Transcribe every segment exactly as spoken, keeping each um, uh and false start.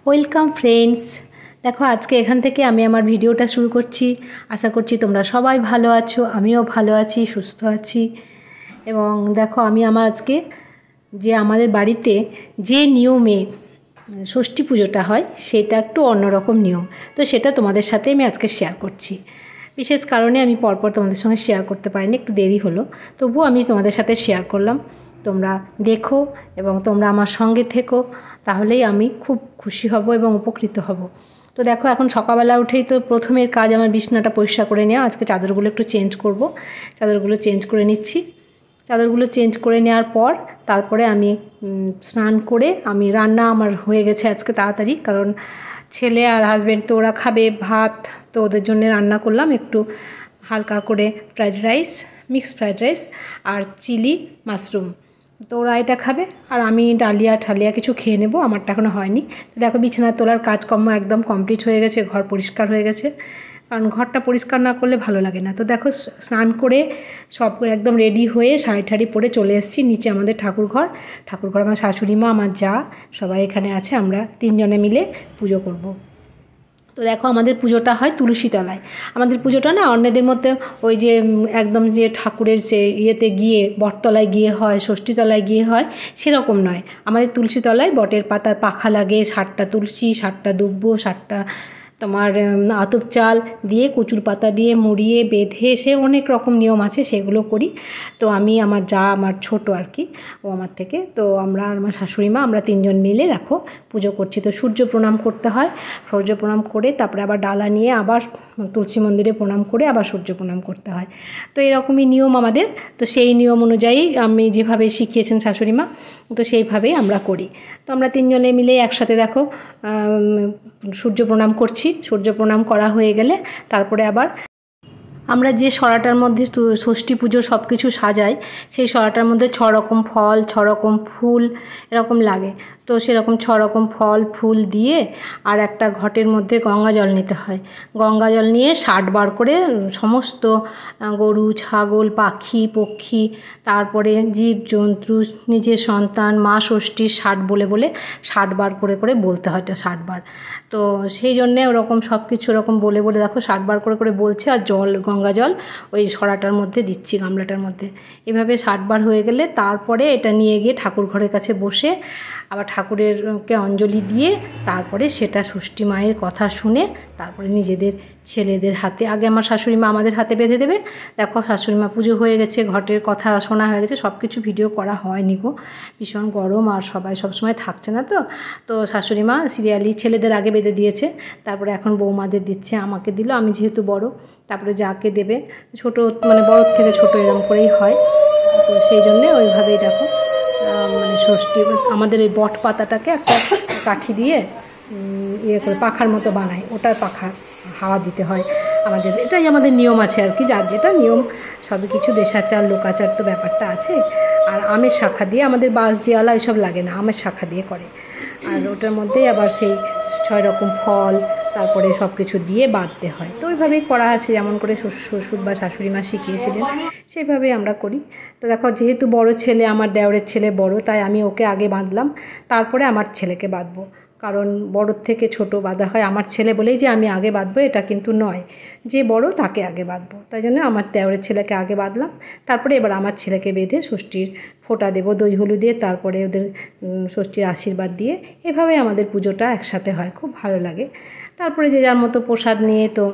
Welcome friends. দেখো আজকে এখান থেকে আমি আমার ভিডিওটা শুরু করছি। আশা করছি তোমরা সবাই ভালো আছো, আমিও ভালো আছি, সুস্থ আছি। এবং দেখো আমি আমার আজকে যে আমাদের বাড়িতে যে নিয়মে ষষ্ঠী পুজোটা হয় সেটা একটু অন্যরকম নিয়ম, তো সেটা তোমাদের সাথে আমি আজকে শেয়ার করছি। বিশেষ কারণে আমি পরপর তোমাদের সঙ্গে শেয়ার করতে পারিনি, একটু দেরি হলো, তবুও আমি তোমাদের সাথে শেয়ার করলাম। তোমরা দেখো এবং তোমরা আমার সঙ্গে থেকো, তাহলেই আমি খুব খুশি হব এবং উপকৃত হব। তো দেখো এখন সকালবেলা উঠেই তো প্রথমের কাজ আমার বিছনাটা পরিষ্কার করে নেওয়া। আজকে চাদরগুলো একটু চেঞ্জ করব, চাদরগুলো চেঞ্জ করে নিচ্ছি। চাদরগুলো চেঞ্জ করে নেওয়ার পর তারপরে আমি স্নান করে আমি রান্না আমার হয়ে গেছে আজকে তাড়াতাড়ি, কারণ ছেলে আর হাজব্যান্ড তো ওরা খাবে ভাত, তো ওদের জন্য রান্না করলাম একটু হালকা করে fried rice, mixed fried rice আর চিলি মাশরুম। তো ওরা এটা খাবে আর আমি ডালিয়া ঠালিয়া কিছু খেয়ে নেবো, আমারটা এখনও হয়নি। তো দেখো বিছানা তোলার কাজকর্ম একদম কমপ্লিট হয়ে গেছে, ঘর পরিষ্কার হয়ে গেছে, কারণ ঘরটা পরিষ্কার না করলে ভালো লাগে না। তো দেখো স্নান করে সব একদম রেডি হয়ে শাড়ি ঠাড়ি পরে চলে এসেছি নিচে আমাদের ঠাকুর ঘর। ঠাকুর ঘর আমার শাশুড়ি মা, আমার যা, সবাই এখানে আছে, আমরা তিনজনে মিলে পুজো করব। তো দেখো আমাদের পুজোটা হয় তুলসী তলায়। আমাদের পুজোটা না অন্যদের মধ্যে ওই যে একদম যে ঠাকুরের সে ইয়েতে গিয়ে বটতলায় গিয়ে হয়, ষষ্ঠীতলায় গিয়ে হয়, সেরকম নয়। আমাদের তুলসী তলায় বটের পাতার পাখা লাগে, ষাটটা তুলসী, ষাটটা দুব্বো, ষাটটা তোমার আতপ চাল দিয়ে কচুর পাতা দিয়ে মুড়িয়ে বেঁধে, সে অনেক রকম নিয়ম আছে, সেগুলো করি। তো আমি আমার যা, আমার ছোট আর কি, ও আমার থেকে, তো আমরা আর আমার শাশুড়ি মা আমরা তিনজন মিলে দেখো পুজো করছি। তো সূর্য প্রণাম করতে হয়, সূর্য প্রণাম করে তারপরে আবার ডালা নিয়ে আবার তুলসী মন্দিরে প্রণাম করে আবার সূর্য প্রণাম করতে হয়। তো এরকমই নিয়ম আমাদের। তো সেই নিয়ম অনুযায়ী আমি যেভাবে শিখিয়েছেন শাশুড়ি মা, তো সেইভাবেই আমরা করি। তো আমরা তিনজনে মিলে একসাথে দেখো সূর্য প্রণাম করছি। সূর্য প্রণাম করা হয়ে গেলে তারপরে আবার আমরা যে সরাটার মধ্যে ষষ্ঠী পুজো সব কিছু সাজাই, সেই সরাটার মধ্যে ছ রকম ফল, ছ রকম ফুল এরকম লাগে। তো সেরকম ছ রকম ফল ফুল দিয়ে আর একটা ঘটের মধ্যে গঙ্গা জল নিতে হয়। গঙ্গা জল নিয়ে ষাট বার করে সমস্ত গরু, ছাগল, পাখি, পক্ষী, তারপরে জীবজন্তু, নিজের সন্তান, মা ষষ্ঠীর ষাট বলে বলে ষাট বার করে করে বলতে হয়, এটা ষাট বার। তো সেই জন্যে ওরকম সব কিছু ওরকম বলে বলে দেখো ষাট বার করে করে বলছে, আর জল গঙ্গা জল ওই সরাটার মধ্যে দিচ্ছি, গামলাটার মধ্যে। এভাবে ষাট বার হয়ে গেলে তারপরে এটা নিয়ে গিয়ে ঠাকুর ঘরের কাছে বসে আবার ঠাকুরেরকে অঞ্জলি দিয়ে তারপরে সেটা ষষ্ঠী মায়ের কথা শুনে তারপরে নিজেদের ছেলেদের হাতে, আগে আমার শাশুড়ি মা আমাদের হাতে বেঁধে দেবে। দেখো শাশুড়ি মা পুজো হয়ে গেছে, ঘটের কথা শোনা হয়ে গেছে, সব কিছু ভিডিও করা হয়নি গো, ভীষণ গরম আর সবাই সবসময় থাকছে না। তো তো শাশুড়ি মা সিরিয়ালি ছেলেদের আগে বেঁধে দিয়েছে, তারপরে এখন বৌমাদের দিচ্ছে, আমাকে দিল, আমি যেহেতু বড়, তারপরে যাকে দেবে ছোট, মানে বড়োর থেকে ছোট এরকম করেই হয়। তো সেই জন্যে ওইভাবেই দেখো মানে ষষ্ঠী আমাদের ওই বট পাতাটাকে একটা কাঠি দিয়ে ইয়ে করে পাখার মতো বানায়, ওটার পাখা হাওয়া দিতে হয় আমাদের, এটাই আমাদের নিয়ম আছে আর কি, যার যেটা নিয়ম। সবই কিছু দেশাচার লোকাচার তো ব্যাপারটা আছে। আর আমের শাখা দিয়ে, আমাদের বাঁশ জিয়ালা এসব লাগে না, আমের শাখা দিয়ে করে। আর ওটার মধ্যে আবার সেই ছয় রকম ফল তারপরে সব কিছু দিয়ে বাঁধতে হয়। তো ওইভাবেই করা আছে, যেমন করে শ্বশুর বা শাশুড়ি মা শিখিয়েছিলেন সেইভাবেই আমরা করি। তো দেখো যেহেতু বড় ছেলে, আমার দেওরের ছেলে বড়, তাই আমি ওকে আগে বাঁধলাম, তারপরে আমার ছেলেকে বাঁধবো। কারণ বড়োর থেকে ছোট বাঁধা হয়, আমার ছেলে বলেই যে আমি আগে বাঁধবো এটা কিন্তু নয়, যে বড় তাকে আগে বাঁধবো। তাই জন্য আমার দেওরের ছেলেকে আগে বাঁধলাম, তারপরে এবার আমার ছেলেকে বেঁধে ষষ্ঠীর ফোঁটা দেবো দই হলুদ দিয়ে, তারপরে ওদের ষষ্ঠীর আশীর্বাদ দিয়ে। এভাবে আমাদের পুজোটা একসাথে হয়, খুব ভালো লাগে। তারপরে যে যার মতো প্রসাদ নিয়ে তো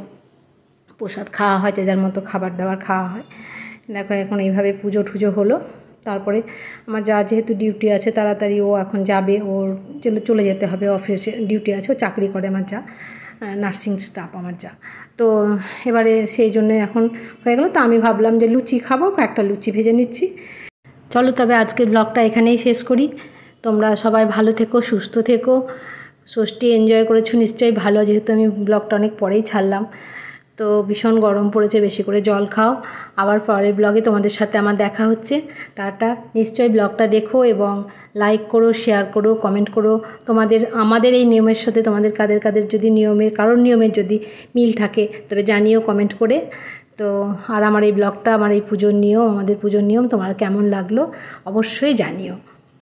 প্রসাদ খাওয়া হয়, যে যার মতো খাবার দাবার খাওয়া হয়। দেখো এখন এইভাবে পুজো টুজো হলো। তারপরে আমার যা যেহেতু ডিউটি আছে তাড়াতাড়ি ও এখন যাবে, ওর চলে যেতে হবে, অফিসে ডিউটি আছে, ও চাকরি করে আমার যা, নার্সিং স্টাফ আমার যা। তো এবারে সেই জন্য এখন হয়ে গেল। তো আমি ভাবলাম যে লুচি খাবো, একটা লুচি ভেজে নিচ্ছি। চলো তবে আজকের ব্লগটা এখানেই শেষ করি। তোমরা সবাই ভালো থেকো, সুস্থ থেকো, ষষ্ঠী এনজয় করেছো নিশ্চয়ই ভালো, যেহেতু আমি ব্লগটা অনেক পরেই ছাড়লাম। তো ভীষণ গরম পড়েছে, বেশি করে জল খাও। আবার পরের ব্লগে তোমাদের সাথে আমার দেখা হচ্ছে। টাটা। নিশ্চয়ই ব্লগটা দেখো এবং লাইক করো, শেয়ার করো, কমেন্ট করো। তোমাদের আমাদের এই নিয়মের সাথে তোমাদের কাদের কাদের যদি নিয়মের কারোর নিয়মের যদি মিল থাকে তবে জানিও কমেন্ট করে। তো আর আমার এই ব্লগটা, আমার এই পুজোর নিয়ম, আমাদের পুজোর নিয়ম তোমার কেমন লাগলো অবশ্যই জানিও।